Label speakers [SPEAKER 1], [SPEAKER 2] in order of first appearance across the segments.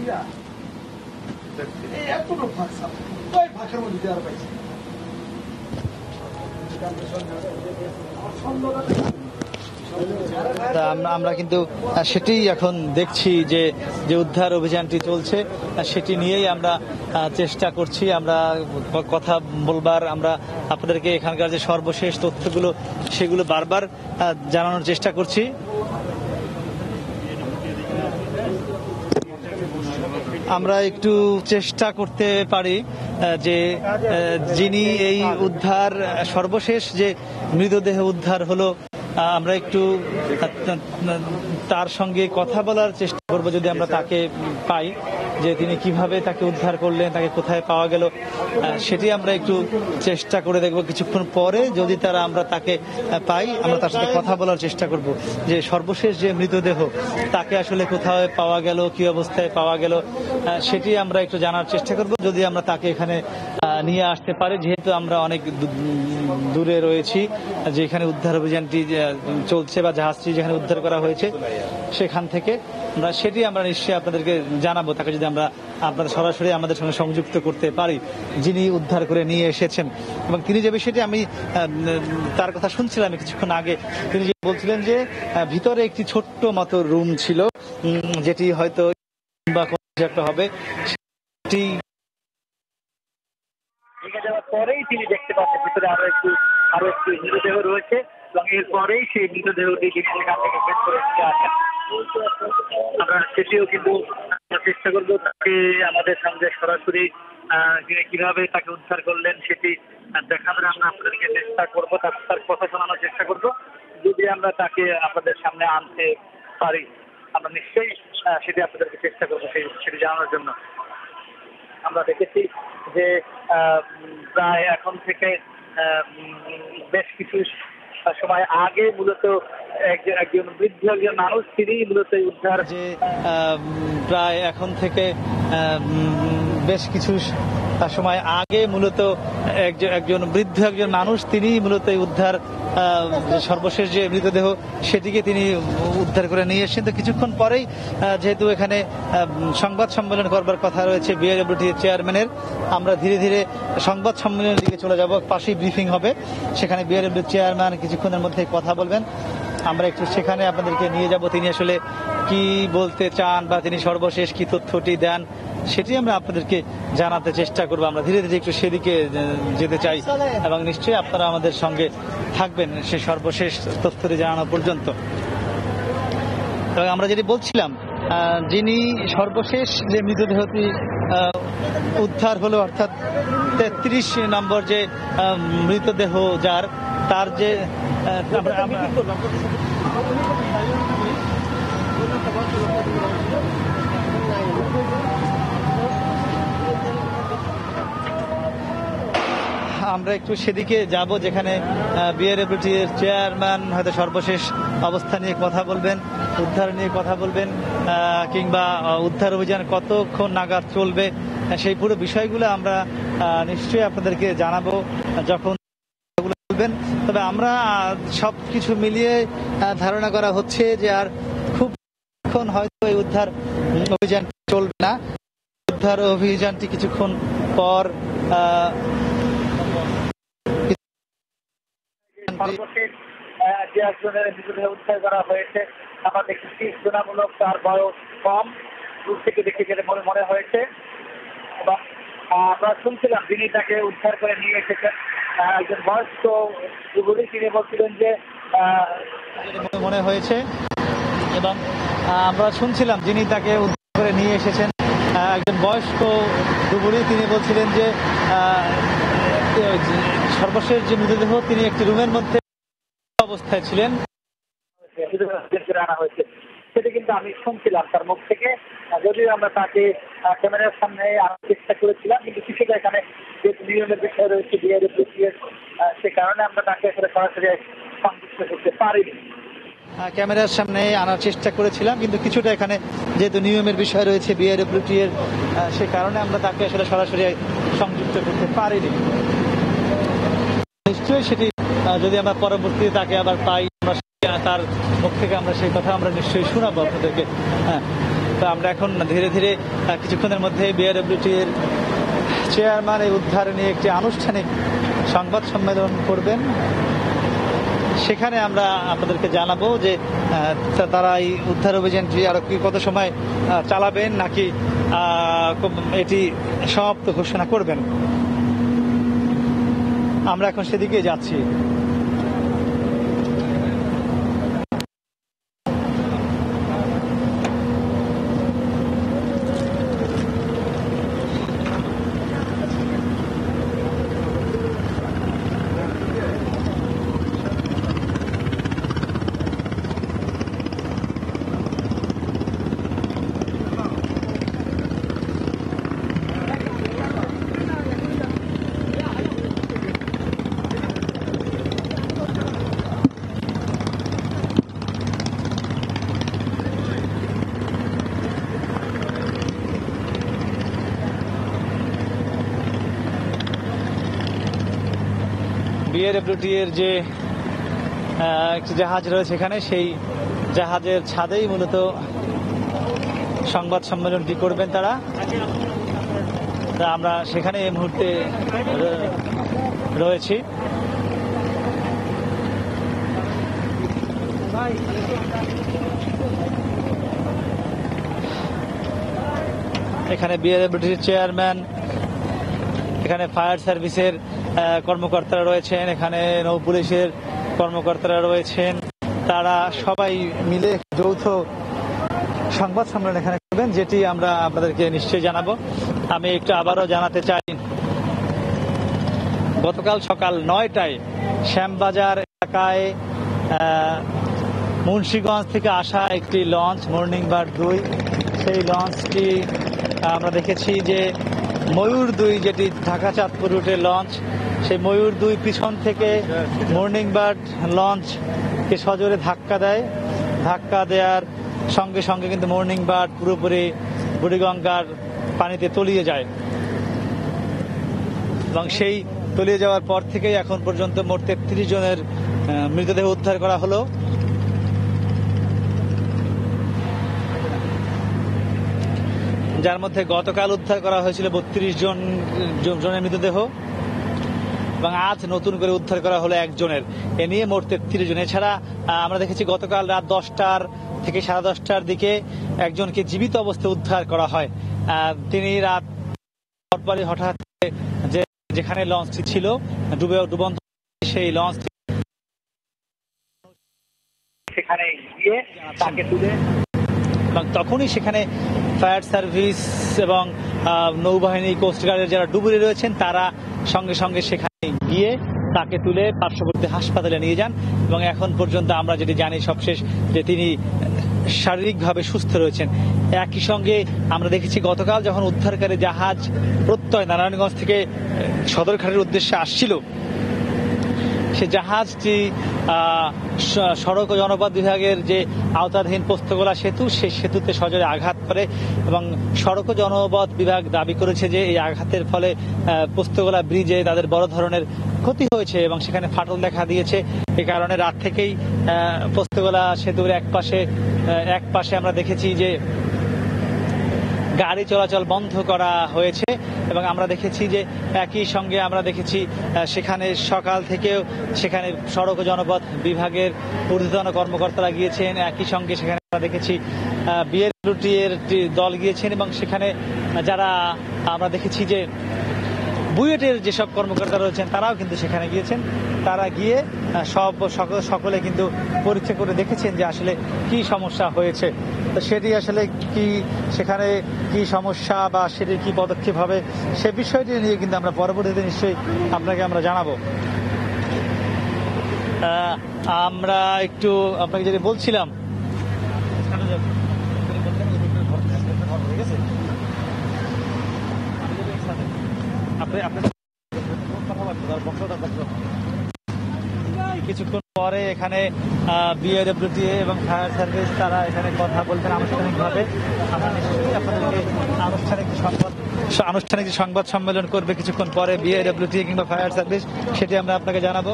[SPEAKER 1] আমরা কিন্তু সেটি এখন দেখছি যে যে উদ্ধার অভিযানটি চলছে সেটি নিয়েই আমরা চেষ্টা করছি, আমরা কথা বলবার, আমরা আপনাদেরকে এখানকার যে সর্বশেষ তথ্যগুলো সেগুলো বারবার জানানোর চেষ্টা করছি। আমরা একটু চেষ্টা করতে পারি যে যিনি এই উদ্ধার সর্বশেষ যে মৃতদেহ উদ্ধার হলো, আমরা একটু তার সঙ্গে কথা বলার চেষ্টা করব যদি আমরা তাকে পাই, যে তিনি কিভাবে তাকে উদ্ধার করলেন, তাকে কোথায় পাওয়া গেল, সেটি আমরা একটু চেষ্টা করে দেখব। কিছুক্ষণ পরে যদি আমরা তাকে পাই, আমরা তার সাথে কথা বলার চেষ্টা করব যে সর্বশেষ যে মৃতদেহ তাকে আসলে কোথায় পাওয়া গেল, কি অবস্থায় পাওয়া গেল, সেটি আমরা একটু জানার চেষ্টা করব। যদি আমরা তাকে এখানে নিয়ে আসতে পারি, যেহেতু আমরা অনেক দূরে রয়েছি, যেখানে উদ্ধার অভিযানটি চলছে বা জাহাজটি যেখানে উদ্ধার করা হয়েছে সেখান থেকে সেটি আমরা নিশ্চয়ই আপনাদেরকে জানাবো, তাকে যদি আমরা আপনাদের সরাসরি আমাদের সঙ্গে সংযুক্ত করতে পারি, যিনি উদ্ধার করে নিয়ে এসেছেন। এবং তিনি যে বিষয়টি আমি তার কথা শুনছিলাম কিছুক্ষণ আগে, তিনি যে বলছিলেন যে ভিতরে একটি ছোট্ট মতো রুম ছিল, যেটি হয়তো বা একটা হবে, সেটি
[SPEAKER 2] যাওয়ার পরেই তিনি দেখতে পাচ্ছেন ভিতরে আরো একটি মৃতদেহ রয়েছে, এবং এরপরেই সেই মৃতদেহটি তিনি সেখান থেকে বের করে নিয়ে আসেন। আমরা সেটিও কিন্তু চেষ্টা করবো তাকে আমাদের সঙ্গে সরাসরি কিভাবে তাকে উদ্ধার করলেন সেটি দেখানোর আমরা আপনাদেরকে চেষ্টা করবো, তার কথা শোনানোর চেষ্টা করবো। যদি আমরা তাকে আপনাদের সামনে আনতে পারি, আমরা নিশ্চয়ই সেটি আপনাদেরকে চেষ্টা করবো সেটি জানানোর জন্য। আমরা দেখেছি যে প্রায় এখন থেকে বেশ কিছু সময় আগে মূলত একজন বৃদ্ধ একজন মানুষ, তিনি মূলত উদ্ধার,
[SPEAKER 1] যে প্রায় এখন থেকে বেশ কিছু সময় আগে মূলত একজন বৃদ্ধ একজন মানুষ, তিনি মূলত উদ্ধার সর্বশেষ যে মৃতদেহ সেটিকে তিনি উদ্ধার করে নিয়ে এসেছেন। তো কিছুক্ষণ পরেই যেহেতু এখানে সংবাদ সম্মেলন করবার কথা রয়েছে বিআরডব্লিউটি চেয়ারম্যানের, আমরা ধীরে ধীরে সংবাদ সম্মেলনের দিকে চলে যাব। পাশেই ব্রিফিং হবে, সেখানে বিআরডব্লিউ চেয়ারম্যান কিছুক্ষণের মধ্যে কথা বলবেন। আমরা একটু সেখানে আপনাদেরকে নিয়ে যাব, তিনি আসলে কি বলতে চান বা তিনি সর্বশেষ কি তথ্যটি দেন সেটি আমরা আপনাদেরকে জানাতে চেষ্টা করবো। আমরা ধীরে ধীরে একটু সেদিকে যেতে চাই এবং নিশ্চয়ই আপনারা আমাদের সঙ্গে থাকবেন সেই সর্বশেষ তথ্যটি জানানো পর্যন্ত। এবং আমরা যেটি বলছিলাম, যিনি সর্বশেষ যে মৃতদেহটি উদ্ধার হলো, অর্থাৎ 33 নম্বর যে মৃতদেহ যার, তার যে আমরা একটু সেদিকে যাব, যেখানে বিআরডব্লিউটির চেয়ারম্যান হয়তো সর্বশেষ অবস্থা নিয়ে কথা বলবেন, উদ্ধার নিয়ে কথা বলবেন, কিংবা উদ্ধার অভিযান কতক্ষণ নাগাদ চলবে, সেই পুরো বিষয়গুলো আমরা নিশ্চয়ই আপনাদেরকে জানাবো যখন বলবেন। তবে আমরা সবকিছু মিলিয়ে ধারণা করা হচ্ছে যে আর খুব হয়তো এই উদ্ধার অভিযান চলবে না। উদ্ধার অভিযানটি কিছুক্ষণ পর
[SPEAKER 2] যে একজনের মৃতদেহ উদ্ধার করা হয়েছে, আমরা দেখেছি তুলনামূলক তার বয়স কম, দূর থেকে দেখে গেলে মনে হয়েছে। এবং আমরা শুনছিলাম যিনি তাকে উদ্ধার করে নিয়ে এসেছেন একজন বয়স্ক যুবতী, তিনি বলছিলেন যে
[SPEAKER 1] মনে হয়েছে, এবং আমরা শুনছিলাম যিনি তাকে উদ্ধার করে নিয়ে এসেছেন একজন বয়স্ক যুবতী, তিনি বলছিলেন যে সর্বশেষ যে মৃতদেহ তিনি একটি রুমের মধ্যে অবস্থায় ছিলেন,
[SPEAKER 2] আনা হয়েছে। সেটা কিন্তু আমি শুনছিলাম তার মুখ থেকে, যদিও আমরা তাকে ক্যামেরার সামনে আনার চেষ্টা করেছিলাম, কিন্তু কিছুটা এখানে যে নিয়মের বিষয় রয়েছে বিআরডব্লিউটি এর, সে কারণে আমরা তাকে আসলে সরাসরি সংযুক্ত করতে পারিনি।
[SPEAKER 1] ক্যামেরার সামনে আনার চেষ্টা করেছিলাম, কিন্তু কিছুটা এখানে যেহেতু নিয়মের বিষয় রয়েছে বিআরডব্লিউটি এর, সে কারণে আমরা তাকে আসলে সরাসরি সংযুক্ত করতে পারিনি। নিশ্চয়ই সেটি যদি আমরা পরবর্তীতে তাকে আবার পাই, তার মুখ থেকে আমরা সেই কথা আমরা নিশ্চয়ই শোনাবো আপনাদেরকে। হ্যাঁ, তো আমরা এখন ধীরে ধীরে কিছুক্ষণের মধ্যে বিআরডব্লিউটি এর চেয়ারম্যান এই উদ্ধার নিয়ে একটি আনুষ্ঠানিক সংবাদ সম্মেলন করবেন। সেখানে আমরা আপনাদেরকে জানাবো যে তারা এই উদ্ধার অভিযানটি আরো কত সময় চালাবেন, নাকি এটি সমাপ্ত ঘোষণা করবেন। আমরা এখন সেদিকে যাচ্ছি। বিআরডব্লিউটি এর যে একটি জাহাজ রয়েছে এখানে, সেই জাহাজের ছাদেই মূলত সংবাদ সম্মেলনটি করবেন তারা। আমরা সেখানে এই মুহূর্তে রয়েছি। এখানে বিআরডব্লিউটির চেয়ারম্যান, এখানে ফায়ার সার্ভিসের কর্মকর্তারা রয়েছেন, এখানে নৌ পুলিশের কর্মকর্তারা রয়েছেন। তারা সবাই মিলে যৌথ সংবাদ সম্মেলন এখানে করবেন, যেটি আমরা আপনাদেরকে নিশ্চয়ই জানাবো। আমি একটু আবারও জানাতে চাই, গতকাল সকাল 9টায় শ্যামবাজার এলাকায় মুন্সিগঞ্জ থেকে আসা একটি লঞ্চ মর্নিং বার্ড 2, সেই লঞ্চটি আমরা দেখেছি যে ময়ূর 2, যেটি ঢাকা চাঁদপুর রুটের লঞ্চ, সেই ময়ূর 2 পিছন থেকে মর্নিং বার্ড লঞ্চকে সজোরে ধাক্কা দেয়। ধাক্কা দেওয়ার সঙ্গে সঙ্গে কিন্তু মর্নিং বার্ড পুরোপুরি বুড়িগঙ্গার পানিতে তলিয়ে যায় এবং সেই তলিয়ে যাওয়ার পর থেকেই এখন পর্যন্ত মোট 33 জনের মৃতদেহ উদ্ধার করা হলো। যার মধ্যে গতকাল উদ্ধার করা হয়েছিল 32 জনের মৃতদেহ এবং আজ নতুন করে উদ্ধার করা হলো 1 জনের। এ নিয়ে মোট 33 জন। এছাড়া আমরা দেখেছি গতকাল রাত 10টার থেকে 10:30টার দিকে একজনকে জীবিত অবস্থায় উদ্ধার করা হয়। তিনি রাত পরপরই হঠাৎ যেখানে লঞ্চটি ছিল ডুবন্ত, সেই লঞ্চটি সেখানে গিয়ে তাকে তুলে, এবং তখনই সেখানে ফায়ার সার্ভিস এবং নৌবাহিনী, কোস্টগার্ডের যারা ডুবুরি রয়েছেন তারা সঙ্গে সঙ্গে সেখানে গিয়ে তাকে তুলে পার্শ্ববর্তী হাসপাতালে নিয়ে যান। এবং এখন পর্যন্ত আমরা যেটি জানি সবশেষ, যে তিনি শারীরিকভাবে সুস্থ রয়েছেন। একই সঙ্গে আমরা দেখেছি গতকাল যখন উদ্ধারকারী জাহাজ প্রত্যয় নারায়ণগঞ্জ থেকে সদরঘাটের উদ্দেশ্যে আসছিল, সে জাহাজটি সড়ক ও জনপথ বিভাগের যে আওতাধীন পোস্তগোলা সেতু, সেই সেতুতে সজোরে আঘাত করে এবং সড়ক ও জনপথ বিভাগ দাবি করেছে যে এই আঘাতের ফলে পোস্তগোলা ব্রিজে তাদের বড় ধরনের ক্ষতি হয়েছে এবং সেখানে ফাটল দেখা দিয়েছে। এ কারণে রাত থেকেই পোস্তগোলা সেতুর এক পাশে আমরা দেখেছি যে গাড়ি চলাচল বন্ধ করা হয়েছে এবং আমরা দেখেছি যে একই সঙ্গে আমরা দেখেছি সেখানে সকাল থেকেও সেখানে সড়ক ও জনপথ বিভাগের ঊর্ধ্বতন কর্মকর্তারা গিয়েছেন। একই সঙ্গে সেখানে আমরা দেখেছি বিআরডব্লিউটি এর দল গিয়েছেন এবং সেখানে যারা আমরা দেখেছি যে বুয়েটের যেসব কর্মকর্তা রয়েছেন তারাও কিন্তু সেখানে গিয়েছেন। তারা গিয়ে সকলে কিন্তু পরীক্ষা করে দেখেছেন যে আসলে কি সমস্যা হয়েছে, তো সেটি আসলে কি, সেখানে কি সমস্যা বা সেটির কি পদক্ষেপ হবে, সে বিষয়টি নিয়ে কিন্তু আমরা পরবর্তীতে নিশ্চয়ই আপনাকে আমরা জানাবো। আমরা একটু আপনাকে যেটা বলছিলাম, কিছুক্ষণ পরে এখানে বিআরডব্লিউটি এবং ফায়ার সার্ভিস তারা এখানে কথা বলবেন আনুষ্ঠানিকভাবে। আমরা নিশ্চয়ই আপনাদেরকে আনুষ্ঠানিক সংবাদ সম্মেলন করবে কিছুক্ষণ পরে বিআরডব্লিউটি কিংবা ফায়ার সার্ভিস, সেটি আমরা আপনাকে জানাবো।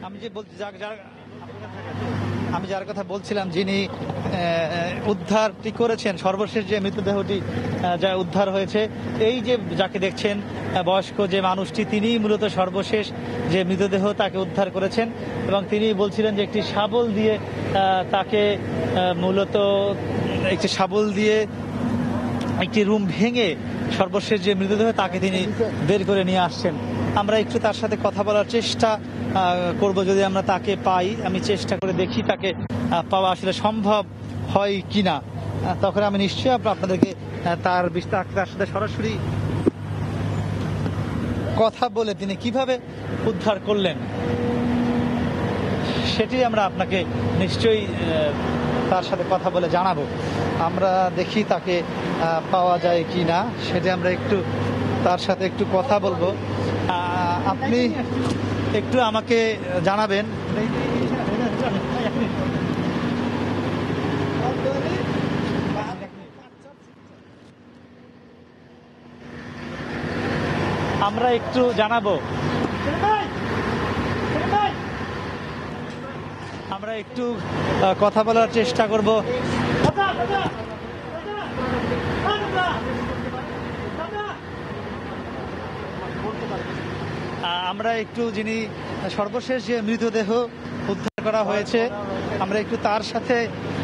[SPEAKER 1] আমি যে বলছি আমি যার কথা বলছিলাম, যিনি উদ্ধারটি করেছেন, সর্বশেষ যে মৃতদেহটি যা উদ্ধার হয়েছে, এই যে যাকে দেখছেন বয়স্ক যে মানুষটি, তিনি মূলত সর্বশেষ যে মৃতদেহ তাকে উদ্ধার করেছেন। এবং তিনি বলছিলেন যে একটি শাবল দিয়ে তাকে মূলত একটি শাবল দিয়ে একটি রুম ভেঙে সর্বশেষ যে মৃতদেহ তাকে তিনি বের করে নিয়ে আসছেন। আমরা একটু তার সাথে কথা বলার চেষ্টা করব, যদি আমরা তাকে পাই। আমি চেষ্টা করে দেখি তাকে পাওয়া আসলে সম্ভব হয় কিনা, তখন আমি নিশ্চয়ই আপনাদেরকে তার সাথে সরাসরি কথা বলে তিনি কিভাবে উদ্ধার করলেন সেটি আমরা আপনাকে নিশ্চয়ই তার সাথে কথা বলে জানাবো। আমরা দেখি তাকে পাওয়া যায় কি না, সেটা আমরা একটু তার সাথে একটু কথা বলবো। আপনি একটু আমাকে জানাবেন। আমরা একটু জানাবো, আমরা একটু কথা বলার চেষ্টা করব। আমরা একটু, যিনি সর্বশেষ যে মৃতদেহ উদ্ধার করা হয়েছে, আমরা একটু তার সাথে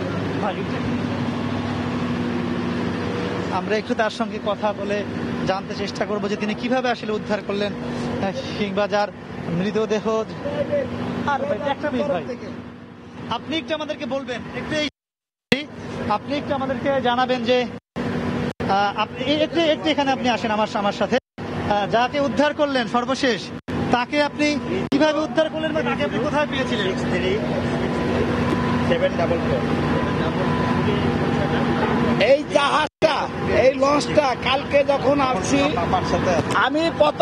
[SPEAKER 1] তার সঙ্গে কথা বলে জানতে চেষ্টা করব যে তিনি কিভাবে আসলে উদ্ধার করলেন, কিংবা যার মৃতদেহ। একটা মিনিট ভাই, আপনি একটু আমাদেরকে বলবেন, আপনি একটু আমাদেরকে জানাবেন যে একটু এখানে আপনি আসেন আমার সাথে। যাকে উদ্ধার করলেন সর্বশেষ, তাকে আপনি কিভাবে উদ্ধার করলেন বা তাকে আপনি কোথায় পেয়েছিলেন?
[SPEAKER 3] এই জাহাজটা, এই লঞ্চটা কালকে যখন আসছি, আমি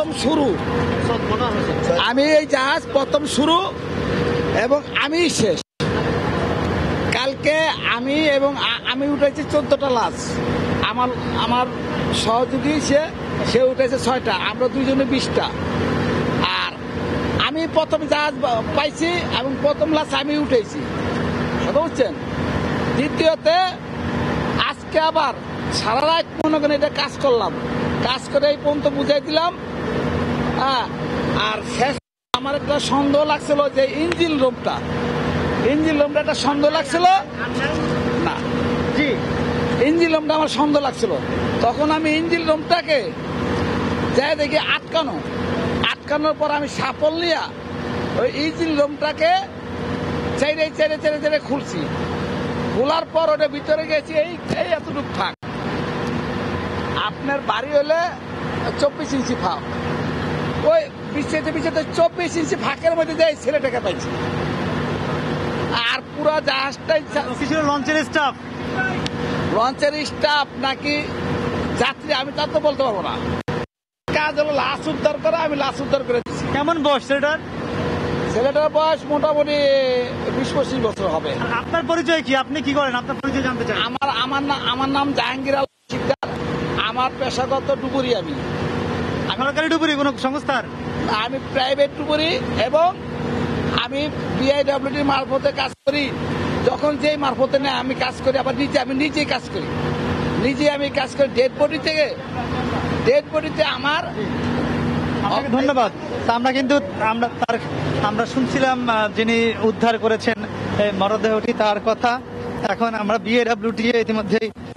[SPEAKER 3] এই জাহাজ প্রথম শুরু এবং আমি শেষ। কালকে আমি উঠেছি 14টা লাশ, আমার সহযোগী সে উঠেছে 6টা, আমরা দুইজনে 20টা। আর আমি প্রথম জাহাজ পাইছি এবং প্রথম লাশ আমি উঠেছি, বুঝছেন। দ্বিতীয়তে আজকে আবার সারা রাত মনে করেন এটা কাজ করলাম, কাজ করে এই পর্যন্ত বুঝাই দিলাম। আর শেষ আমার একটা সন্দেহ লাগছিল যে ইঞ্জিন রুমটা একটা সন্দেহ লাগছিল না, জি ইঞ্জিন রুমটা আমার সন্দেহ লাগছিল। তখন আমি ইঞ্জিন রুমটাকে যাই দেখি আটকানোর পর আমি সাপল নিয়ে ওই ইঞ্জিন রুমটাকে চেড়ে খুলছি। খোলার পর ওটা ভিতরে গেছি, এই এতটুকু ফাঁক। আপনার বাড়ি হলে 24 ইঞ্চি ফাঁক, ওই বিছাতে 24 ইঞ্চি ফাঁকের মধ্যে যে ছেলেটাকে পাইছি। আর পুরো জাহাজটাই লঞ্চের স্টাফ নাকি যাত্রী আমি তা তো বলতে পারবো না। কাজ হলো লাশ উদ্ধার করা, আমি লাশ উদ্ধার করে দিচ্ছি।
[SPEAKER 1] কেমন বয়স
[SPEAKER 3] ছেলেটার বয়স মোটামুটি 20-25 বছর হবে।
[SPEAKER 1] আপনার পরিচয় কি? আপনি কি করেন? আপনার পরিচয় জানতে চাই।
[SPEAKER 3] আমার নাম জাহাঙ্গীর আলম শিকদার। আমার পেশাগত ডুবুরি। আমি
[SPEAKER 1] সরকারি ডুবুরি কোন সংস্থার?
[SPEAKER 3] আমি প্রাইভেট ডুবুরি এবং আমি বিআইডব্লিউডি মারফতে কাজ করি। যখন যেই মারফতে নেয় আমি কাজ করি, আবার আমি নিজেই কাজ করি। ডেড বডিতে আমার।
[SPEAKER 1] ধন্যবাদ। আমরা শুনছিলাম যিনি উদ্ধার করেছেন মরদেহটি, তার কথা। এখন আমরা বিআইডব্লিউটি ইতিমধ্যেই